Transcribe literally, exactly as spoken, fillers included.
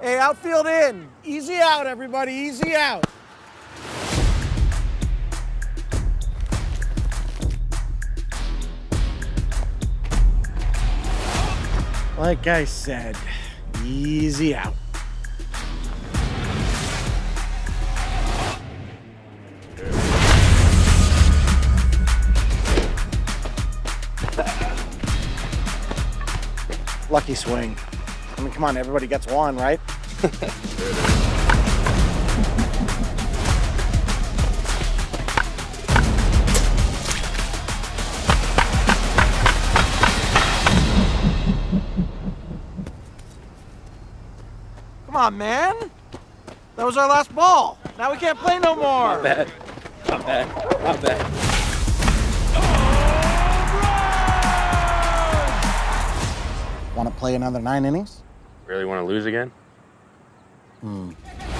Hey, outfield in. Easy out, everybody, easy out. Like I said, easy out. Lucky swing. I mean, come on, everybody gets one, right? Come on, man. That was our last ball. Now we can't play no more. Not bad. Not bad. Not bad. Want to play another nine innings? Really want to lose again? Hmm.